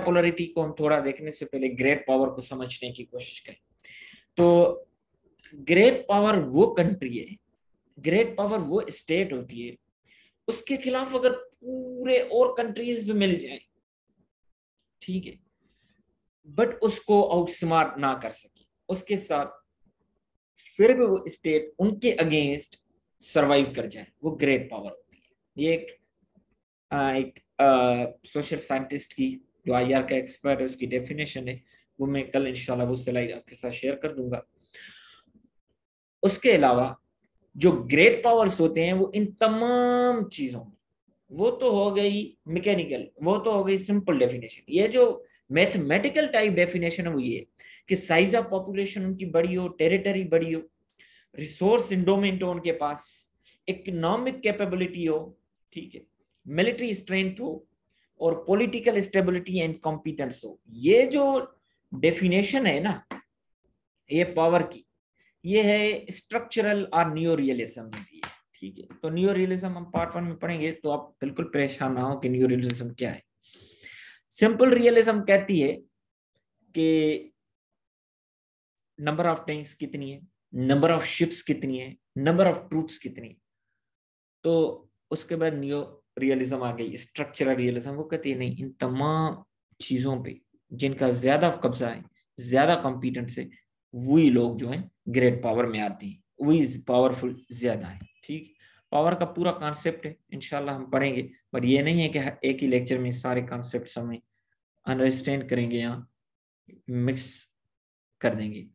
Bipolarity को हम थोड़ा देखने से पहले ग्रेट पावर को समझने की कोशिश करें। तो ग्रेट पावर वो कंट्री है, ग्रेट पावर वो स्टेट होती है, उसके खिलाफ अगर पूरे और कंट्रीज भी मिल जाए, ठीक है, बट उसको आउटस्मार्ट ना कर सके, उसके साथ फिर भी वो स्टेट उनके अगेंस्ट सरवाइव कर जाए, वो ग्रेट पावर होती है। ये एक सोशल साइंटिस्ट की जो आईआर का एक्सपर्ट है उसकी डेफिनेशन है, वो मैं कल इंशाल्लाह वो स्लाइड आपके साथ शेयर कर दूंगा। उसके अलावा जो ग्रेट पावर्स होते हैं वो इन तमाम चीजों में, वो तो हो गई मैकेनिकल, वो तो हो गई सिंपल डेफिनेशन। ये जो मैथमेटिकल टाइप डेफिनेशन है वो ये कि साइज ऑफ पॉपुलेशन उनकी बड़ी हो, टेरिटरी बड़ी हो, रिसोर्स इंडोमेंट हो उनके पास, इकोनॉमिक कैपेबिलिटी हो, ठीक है, मिलिट्री स्ट्रेंथ हो, और पॉलिटिकल स्टेबिलिटी एंड कॉम्पिटेंस हो। ये जो डेफिनेशन है ना ये पावर की, ये है स्ट्रक्चरल और न्यू रियलिज्म में भी है, ठीक है। तो न्यू रियलिज्म हम पार्ट 1 में पढ़ेंगे, तो आप बिल्कुल परेशान ना हो कि न्यू रियलिज्म क्या है। सिंपल रियलिज्म कहती है कि नंबर ऑफ टैंक्स कितनी है, नंबर ऑफ शिप्स कितनी है, नंबर ऑफ ट्रूप्स कितनी है। तो उसके बाद न्यू रियलिज्म आ गई स्ट्रक्चरल रियलिज्म, वो कहती है नहीं, इन तमाम चीजों पे जिनका ज्यादा कब्जा है, ज्यादा कॉम्पिटेंस है, वही लोग जो है ग्रेट पावर में आते हैं, वही पावरफुल ज्यादा है, ठीक। पावर का पूरा कॉन्सेप्ट है, इंशाल्लाह हम पढ़ेंगे, पर ये नहीं है कि एक ही लेक्चर में सारे कॉन्सेप्ट हमें अंडरस्टैंड करेंगे या मिक्स कर देंगे।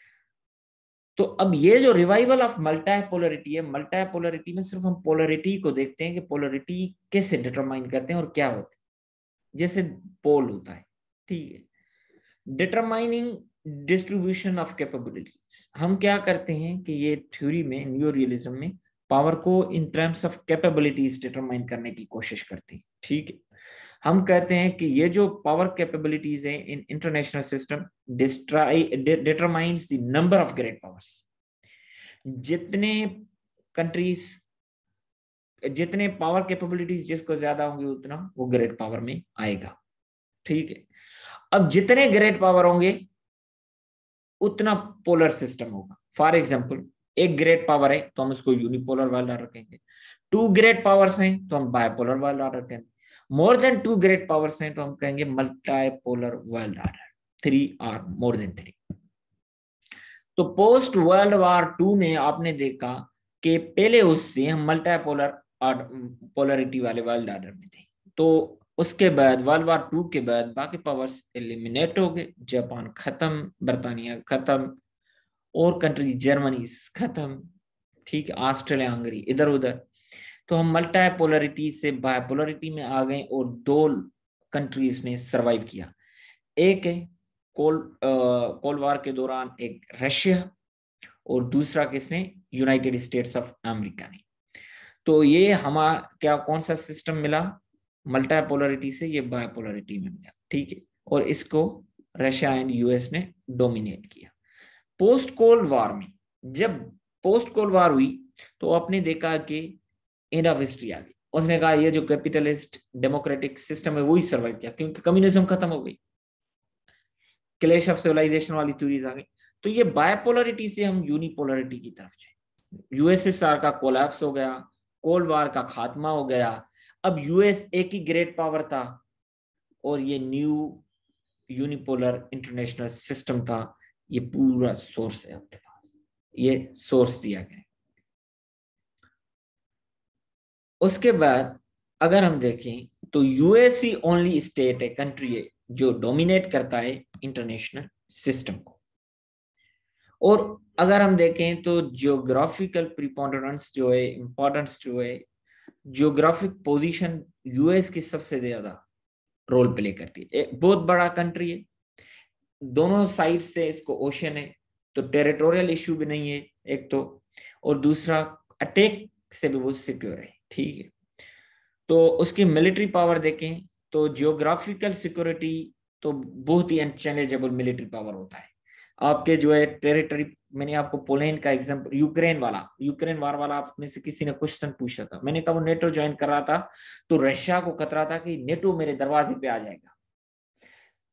तो अब ये जो रिवाइवल ऑफ मल्टीपोलरिटी है, मल्टीपोलरिटी में सिर्फ हम पोलरिटी को देखते हैं कि पोलरिटी कैसे डिटरमाइन करते हैं और क्या होता है, जैसे पोल होता है, ठीक है। डिटरमाइनिंग डिस्ट्रीब्यूशन ऑफ कैपेबिलिटीज, हम क्या करते हैं कि ये थ्योरी में, न्यू रियलिज्म में, पावर को in terms of capabilities determine करने की कोशिश करते हैं, ठीक है। हम कहते हैं कि ये जो पावर कैपेबिलिटीज है in international system determines the number of great powers. जितने कंट्रीज, जितने पावर कैपेबिलिटीज जिसको ज्यादा होंगे उतना वो ग्रेट पावर में आएगा, ठीक है। अब जितने ग्रेट पावर होंगे उतना पोलर सिस्टम होगा। फॉर एग्जांपल, एक ग्रेट पावर है तो हम उसको यूनिपोलर वर्ल्ड ऑर्डर कहेंगे, 2 ग्रेट पावर्स हैं तो हम बायपोलर वर्ल्ड ऑर्डर कहेंगे, मोर देन 2 ग्रेट पावर्स हैं तो हम कहेंगे मल्टीपोलर वर्ल्ड ऑर्डर, 3 और मोर देन 3। तो पोस्ट वर्ल्ड वॉर 2 में आपने देखा कि पहले उससे हम मल्टीपोलर पोलरिटी वाले वर्ल्ड ऑर्डर में थे, तो उसके बाद वर्ल्ड वॉर 2 के बाद बाकी पावर्स एलिमिनेट हो गए, जापान खत्म, बर्तानिया खत्म, और कंट्रीज जर्मनी खत्म, ठीक है, ऑस्ट्रेलिया, हंगरी इधर उधर। तो हम मल्टीपोलरिटी से बायपोलरिटी में आ गए और 2 कंट्रीज ने सरवाइव किया। एक है कोल्ड वॉर के दौरान एक रशिया, और दूसरा किसने, यूनाइटेड स्टेट्स ऑफ अमेरिका ने। तो ये हमारा क्या कौन सा सिस्टम मिला, मल्टीपोलरिटी से ये बायपोलरिटी में मिला, ठीक है, और इसको रशिया एंड यूएस ने डोमिनेट किया। पोस्ट कोल्ड वॉर में, जब पोस्ट कोल्ड वॉर हुई तो आपने देखा कि एंड ऑफ हिस्ट्री आ गई, उसने कहा ये जो कैपिटलिस्ट डेमोक्रेटिक सिस्टम है वही सर्वाइव किया, क्योंकि कम्युनिज्म खत्म हो गई, क्लैश ऑफ सिविलाइजेशन वाली थ्योरीज आ गई। तो ये बायपोलरिटी से हम यूनिपोलरिटी की तरफ जाए, यूएसएसआर का कोलैप्स हो गया, कोल्ड वॉर का खात्मा हो गया, अब यूएस एक ही ग्रेट पावर था और ये न्यू यूनिपोलर इंटरनेशनल सिस्टम था। ये पूरा सोर्स है अपने पास, ये सोर्स दिया गया। उसके बाद अगर हम देखें तो यूएस ही ओनली स्टेट है, कंट्री है जो डोमिनेट करता है इंटरनेशनल सिस्टम को। और अगर हम देखें तो जियोग्राफिकल प्रिपोंडेरेंस जो है, इंपॉर्टेंस जो है, जियोग्राफिक पोजीशन यूएस की सबसे ज्यादा रोल प्ले करती है। एक बहुत बड़ा कंट्री है, दोनों साइड से इसको ओशन है, तो टेरिटोरियल इश्यू भी नहीं है एक तो, और दूसरा अटैक से भी वो सिक्योर है, ठीक है। तो उसकी मिलिट्री पावर देखें तो जियोग्राफिकल सिक्योरिटी तो बहुत ही अनचैलेंजेबल मिलिट्री पावर होता है। आपके जो है टेरिटरी, मैंने आपको पोलैंड का एग्जांपल, यूक्रेन वार वाला आप में से किसी ने क्वेश्चन पूछा था, मैंने कहा वो नेटो ज्वाइन कर रहा था तो रशिया को खतरा था कि नेटो मेरे दरवाजे पे आ जाएगा,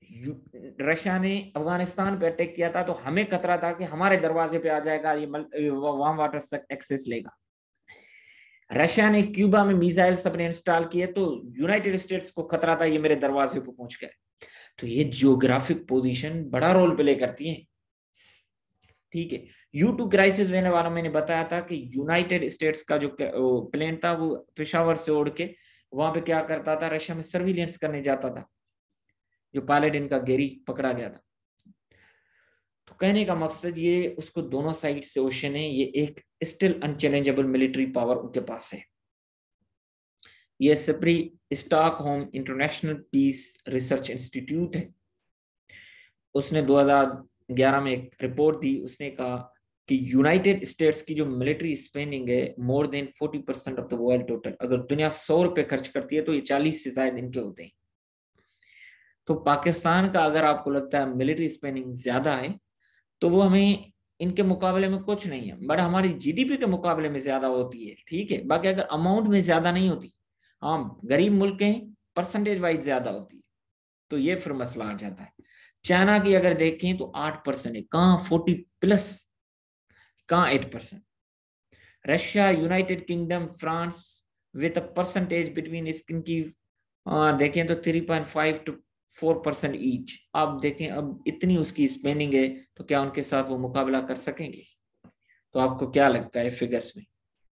रशिया ने अफगानिस्तान पे अटैक किया था तो हमें खतरा था कि हमारे दरवाजे पे आ जाएगा, ये वार्म वाटर एक्सेस लेगा। रशिया ने क्यूबा में मिसाइल्स अपने इंस्टॉल किए तो यूनाइटेड स्टेट्स को खतरा था ये मेरे दरवाजे पे पहुंच गए। तो ये जियोग्राफिक पोजीशन बड़ा रोल प्ले करती है, ठीक है। U2 क्राइसिस होने वाला मैंने बताया था कि यूनाइटेड स्टेट्स का जो प्लेन था वो पेशावर से उड़ के वहां पे क्या करता था, रशिया में सर्विलेंस करने जाता था, जो पायलट इनका गेरी पकड़ा गया था। तो कहने का मकसद ये उसको दोनों साइड से ओशन है, ये एक स्टिल अनचैलेंजेबल मिलिट्री पावर उनके पास है। ये SIPRI Stockholm international peace research institute है, उसने 2011 में एक रिपोर्ट दी। उसने कहा कि यूनाइटेड स्टेट्स की जो मिलिट्री स्पेंडिंग है more than 40% of the world total, अगर दुनिया 100 रुपए खर्च करती है तो ये 40 से ज्यादा इनके होते हैं। तो पाकिस्तान का अगर आपको लगता है मिलिट्री स्पेंडिंग ज्यादा है तो वो हमें इनके मुकाबले में कुछ नहीं है, बट हमारी जीडीपी के मुकाबले में ज्यादा होती है, ठीक है। बाकी अगर अमाउंट में ज्यादा नहीं होती, हाँ गरीब मुल्क हैं, परसेंटेज वाइज ज्यादा होती है, तो ये फिर मसला आ जाता है। चाइना की अगर देखें तो 8% है, कहाँ 40+, कहाँ 8%। Russia, United Kingdom, France with a percentage between इनकी देखें तो 3.5 to 4% ईच। आप देखें अब इतनी उसकी स्पेंडिंग है तो क्या उनके साथ वो मुकाबला कर सकेंगे? तो आपको क्या लगता है फिगर्स में?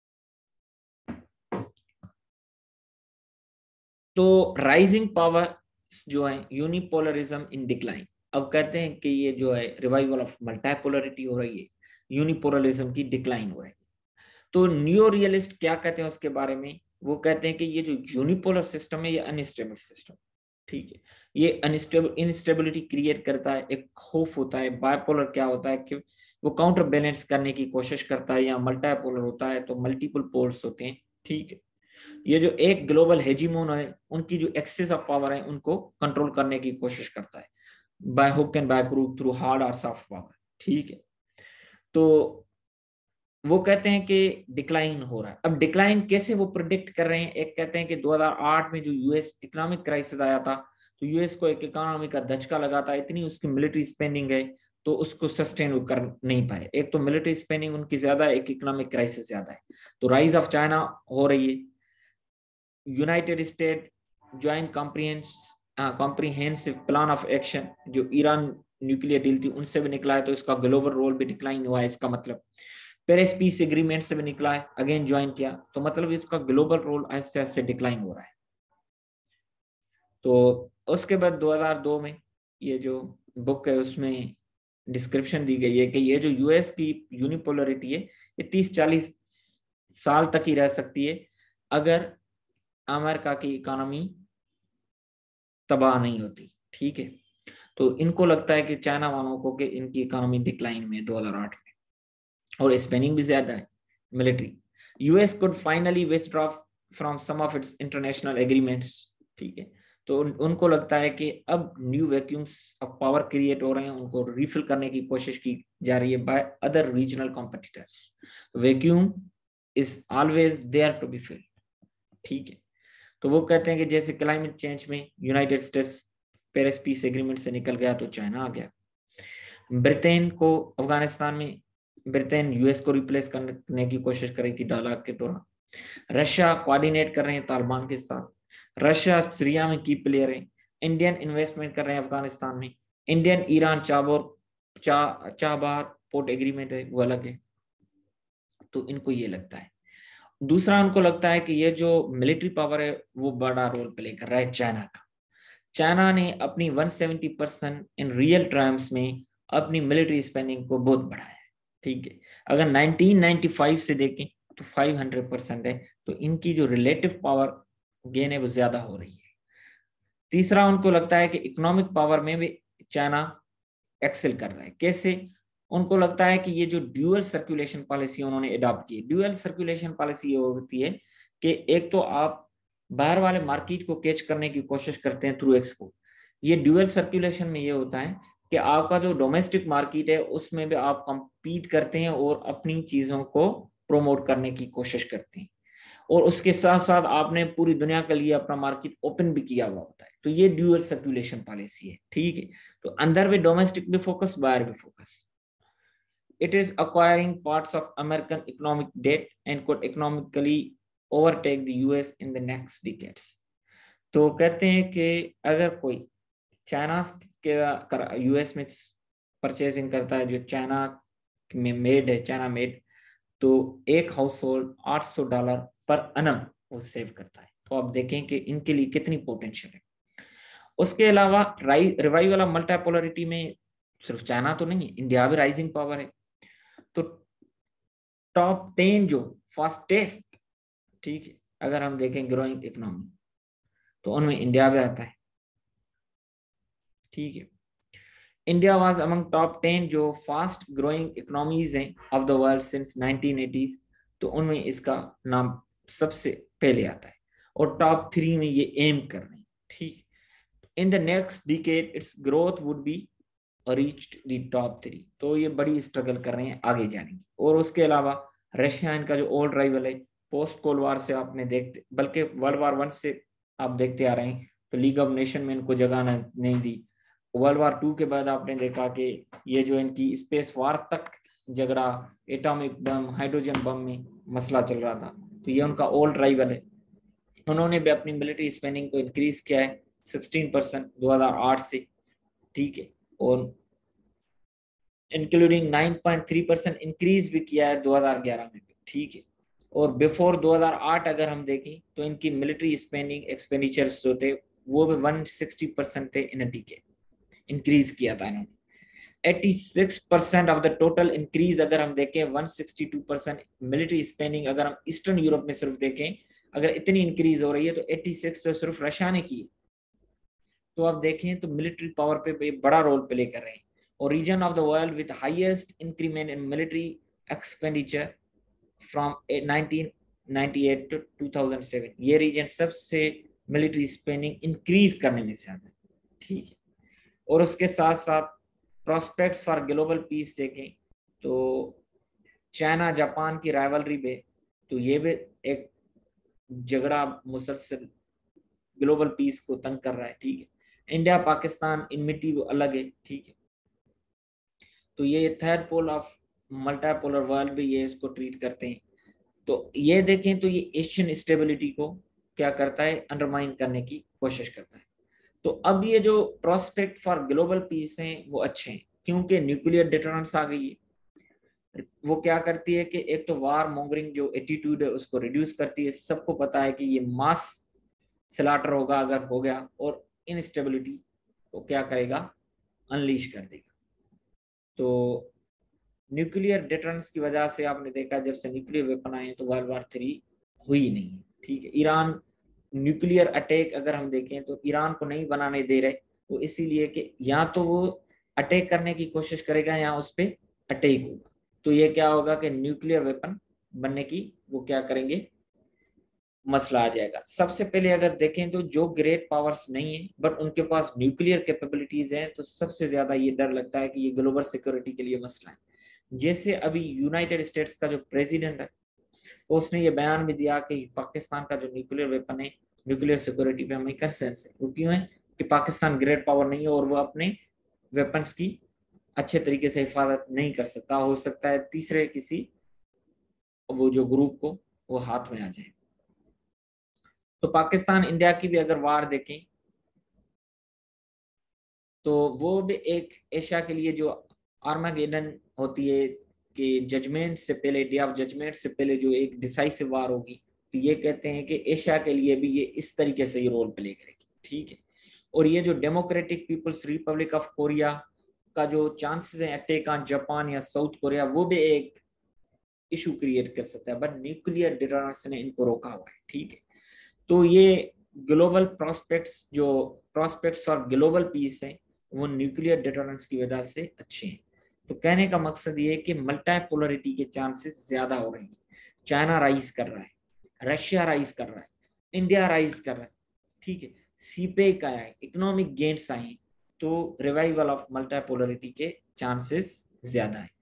तो राइजिंग पावर जो है, यूनिपोलरिज्म इन डिक्लाइन। अब कहते हैं कि ये जो है रिवाइवल ऑफ मल्टीपोलरिटी हो रही है, यूनिपोलरिज्म की डिक्लाइन हो रही है। तो न्यू रियलिस्ट क्या कहते हैं उसके बारे में? वो कहते हैं कि ये जो यूनिपोलर सिस्टम है ये अनस्टेबल सिस्टम, ठीक है। ये अनस्टेबल इंस्टेबिलिटी क्रिएट करता है, एक खौफ होता है। बायपोलर क्या होता है कि वो काउंटर बैलेंस करने की कोशिश करता है, या मल्टीपोलर होता है तो मल्टीपल पोल्स होते हैं, ठीक है। ये जो एक ग्लोबल हेजीमोन है उनकी जो एक्सेस ऑफ पावर है उनको कंट्रोल करने की कोशिश करता है, by hook and by crook, through hard और सॉफ्ट पावर, ठीक है। तो वो कहते हैं कि डिक्लाइन हो रहा है। अब डिक्लाइन कैसे वो प्रिडिक्ट कर रहे हैं? एक कहते हैं कि 2008 में जो यूएस इकोनॉमिक क्राइसिस आया था तो यूएस को एक इकोनॉमी का धचका लगा था, इतनी उसकी मिलिट्री स्पेंडिंग है तो उसको सस्टेन कर नहीं पाए। एक तो मिलिट्री स्पेंडिंग उनकी ज्यादा है, एक इकोनॉमिक क्राइसिस ज्यादा है। तो राइज ऑफ चाइना हो रही है। United State joint comprehensive plan of action, जो ईरान न्यूक्लियर डील थी उनसे भी निकला है तो इसका ग्लोबल रोल भी डिक्लाइन हुआ है। इसका मतलब पेरिस पीस एग्रीमेंट से भी निकला है, अगेन ज्वाइन किया, तो मतलब इसका ग्लोबल रोल आहिस्ते आहिस्ते डिक्लाइन हो रहा है। तो उसके बाद 2002 में ये जो बुक है उसमें डिस्क्रिप्शन दी गई है कि ये जो यूएस की यूनिपोलरिटी है ये 30-40 साल तक ही रह सकती है अगर अमेरिका की इकोनॉमी तबाह नहीं होती, ठीक है। तो इनको लगता है कि चाइना वालों को कि इनकी इकोनॉमी डिक्लाइन में 2008 में, और स्पेंडिंग भी ज्यादा है military. US could finally withdraw from some of its international agreements, ठीक है। तो उनको लगता है कि अब new vacuums of power create हो रहे हैं, उनको रिफिल करने की कोशिश की जा रही है by other regional competitors. Vacuum is always there to be filled, ठीक है। तो वो कहते हैं कि जैसे क्लाइमेट चेंज में United States Paris peace agreement से निकल गया तो चाइना आ गया। ब्रिटेन को अफगानिस्तान में ब्रिटेन यूएस को रिप्लेस करने की कोशिश कर रही थी डायलॉग के दौरान। रशिया कोऑर्डिनेट कर रहे हैं तालिबान के साथ। रशिया सीरिया में की प्लेयर है। इंडियन इन्वेस्टमेंट कर रहे हैं अफगानिस्तान में। Indian Iran Chabahar port agreement है वो अलग है। तो इनको ये लगता है। दूसरा उनको लगता है कि ये जो मिलिट्री पावर है वो बड़ा रोल प्ले कर रहा है चाइना का। चाइना ने अपनी 170% इन रियल टर्म्स में अपनी मिलिट्री स्पेंडिंग को बहुत बढ़ाया है, ठीक है। अगर 1995 से देखें तो 500% है, तो इनकी जो रिलेटिव पावर गेन है वो ज्यादा हो रही है। तीसरा उनको लगता है कि इकोनॉमिक पावर में भी चाइना एक्सेल कर रहा है। कैसे? उनको लगता है कि ये जो ड्यूअल सर्कुलेशन पॉलिसी उन्होंने अडॉप्ट की, ड्यूअल सर्कुलेशन पॉलिसी ये होती है कि एक तो आप बाहर वाले मार्केट को कैच करने की कोशिश करते हैं थ्रू एक्सपोर्ट। ये ड्यूअल सर्कुलेशन में ये होता है कि आपका जो डोमेस्टिक मार्केट है उसमें भी आप compete करते हैं और अपनी चीजों को प्रमोट करने की कोशिश करते हैं। और उसके साथ साथ आपने पूरी दुनिया के लिए अपना मार्केट ओपन भी किया हुआ होता है। तो ये ड्यूअल सर्कुलेशन पॉलिसी है, ठीक है। तो अंदर भी डोमेस्टिक भी फोकस, बाहर भी focus. It is acquiring parts of American economic debt and could economically overtake the US in the next decades. तो कहते हैं कि अगर कोई चाइना के यूएस में परचेजिंग करता है, जो चाइना में मेड है, चाइना मेड, तो एक हाउस होल्ड $800 पर अनम वो सेव करता है। तो आप देखें कि इनके लिए कितनी पोटेंशियल है। उसके अलावा रिवाइव वाला मल्टीपोलरिटी में सिर्फ चाइना तो नहीं है, इंडिया भी राइजिंग पावर है। तो टॉप 10 जो फास्टेस्ट, ठीक है, अगर हम देखें ग्रोइंग इकोनॉमी, तो उनमें इंडिया भी आता है, ठीक है। इंडिया वाज अमंग टॉप 10 जो फास्ट ग्रोइंग इकोनॉमीज हैं of the world since 1980s, तो उनमें इसका नाम सबसे पहले आता है। और टॉप 3 में ये एम कर रहे हैं, ठीक। In the next decade its growth would be reached the top 3। तो ये बड़ी स्ट्रगल कर रहे हैं आगे जाने की। और उसके अलावा रशिया इनका जो ओल्ड राइवल है, पोस्ट कोल्ड वार से आपने देखते, बल्कि वर्ल्ड वार 1 से आप देखते आ रहे हैं, तो लीग ऑफ नेशन में इनको जगह नहीं दी। वर्ल्ड वार 2 के बाद आपने देखा कि ये जो इनकी स्पेस वार तक झगड़ा, एटॉमिक बम, हाइड्रोजन बम में मसला चल रहा था, तो ये उनका ओल्ड राइवल है। उन्होंने भी अपनी मिलिट्री स्पेंडिंग को इंक्रीज किया है 16% 2008 से, ठीक है। और इंक्लूडिंग 9.3% इंक्रीज भी किया है 2011 में, ठीक है। और बिफोर 2008 अगर हम देखें तो इनकी मिलिट्री स्पेंडिंग एक्सपेंडिचर्स जो थे वो भी 160% थे इन डीकेड, इंक्रीज किया था इन्होंने। 86% ऑफ द टोटल इंक्रीज अगर हम देखें, 162% मिलिट्री स्पेंडिंग अगर हम ईस्टर्न यूरोप में सिर्फ देखें, अगर इतनी इंक्रीज हो रही है तो 86 तो सिर्फ रशिया ने की है। तो आप देखें तो मिलिट्री पावर पे बड़ा रोल प्ले कर रहे हैं। और region of the world with highest increment in military expenditure from 1998 to 2007, ये रीजन सबसे मिलिट्री स्पेंडिंग इंक्रीज करने में ज्यादा है, ठीक है। और उसके साथ साथ प्रोस्पेक्ट्स फॉर ग्लोबल पीस देखें तो चाइना जापान की राइवलरी पे, तो ये भी एक झगड़ा मुसलसल ग्लोबल पीस को तंग कर रहा है, ठीक है। इंडिया पाकिस्तान इनमिटी वो अलग है, ठीक है। तो ये third pole of multipolar world भी ये इसको ट्रीट करते हैं। तो ये देखें तो ये एशियन स्टेबिलिटी को क्या करता है, अंडरमाइन करने की कोशिश करता है। तो अब ये जो प्रोस्पेक्ट फॉर ग्लोबल पीस हैं वो अच्छे हैं, क्योंकि न्यूक्लियर डिटरेंस आ गई है। वो क्या करती है कि एक तो वार मॉन्गरिंग जो एटीट्यूड है उसको रिड्यूस करती है। सबको पता है कि ये मास स्लॉटर होगा अगर हो गया, और इनस्टेबिलिटी को क्या करेगा, अनलीश कर देगा। तो न्यूक्लियर डिटरेंस की वजह से आपने देखा जब से न्यूक्लियर वेपन आए तो वर्ल्ड वार 3 हुई नहीं है, ठीक है। ईरान न्यूक्लियर अटैक अगर हम देखें तो ईरान को नहीं बनाने दे रहे, वो इसीलिए कि या तो वो अटैक करने की कोशिश करेगा या उस पर अटैक होगा। तो ये क्या होगा कि न्यूक्लियर वेपन बनने की वो क्या करेंगे, मसला आ जाएगा। सबसे पहले अगर देखें तो जो ग्रेट पावर्स नहीं है बट उनके पास न्यूक्लियर कैपेबिलिटीज हैं, तो सबसे ज्यादा ये डर लगता है कि ये ग्लोबल सिक्योरिटी के लिए मसला है। जैसे अभी यूनाइटेड स्टेट्स का जो प्रेसिडेंट है, तो उसने ये बयान भी दिया कि पाकिस्तान का जो न्यूक्लियर वेपन है, न्यूक्लियर सिक्योरिटी पे हमें कंसर्न्स है। वो क्यों है कि पाकिस्तान ग्रेट पावर नहीं है और वो अपने वेपन्स की अच्छे तरीके से हिफाजत नहीं कर सकता। हो सकता है तीसरे किसी वो जो ग्रुप को वो हाथ में आ जाए। तो पाकिस्तान इंडिया की भी अगर वार देखें तो वो भी एक एशिया के लिए जो आर्मागेडन होती है कि जजमेंट से पहले, डे ऑफ जजमेंट से पहले जो एक डिसाइसिव वार होगी, तो ये कहते हैं कि एशिया के लिए भी ये इस तरीके से ही रोल प्ले करेगी, ठीक है। और ये जो democratic people's republic of Korea का जो चांसेस है अटैक ऑन जापान या साउथ कोरिया, वो भी एक इशू क्रिएट कर सकता है, बट न्यूक्लियर डिटरेंस ने इनको रोका हुआ है, ठीक है। तो ये global prospects for global peace है वो न्यूक्लियर डिटरेंस की वजह से अच्छे हैं। तो कहने का मकसद ये है कि मल्टीपोलरिटी के चांसेस ज्यादा हो रहे हैं। चाइना राइज कर रहा है, रशिया राइज कर रहा है, इंडिया राइज कर रहा है, ठीक है। सीपेक आया है, इकोनॉमिक गेन्स आए, तो रिवाइवल ऑफ मल्टीपोलरिटी के चांसेस ज्यादा है।